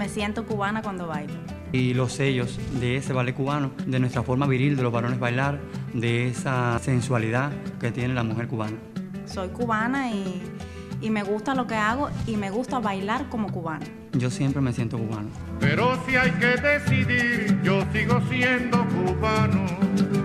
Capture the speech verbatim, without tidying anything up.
siento cubana cuando bailo. Y los sellos de ese ballet cubano, de nuestra forma viril de los varones bailar, de esa sensualidad que tiene la mujer cubana. Soy cubana y, y me gusta lo que hago y me gusta bailar como cubana. Yo siempre me siento cubano. Pero si hay que decidir, yo sigo siendo cubano.